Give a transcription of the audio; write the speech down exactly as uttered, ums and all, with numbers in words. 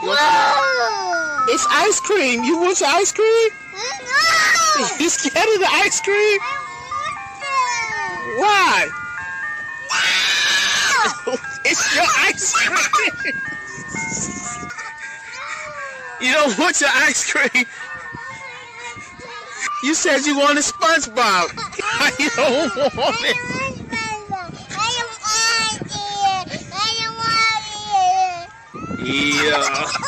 No. It's ice cream. You want your ice cream? No. You scared of the ice cream? Why? No. It's your ice cream. You don't want your ice cream. You said you wanted SpongeBob. You don't want it. I don't want it. I don't want it. Yeah.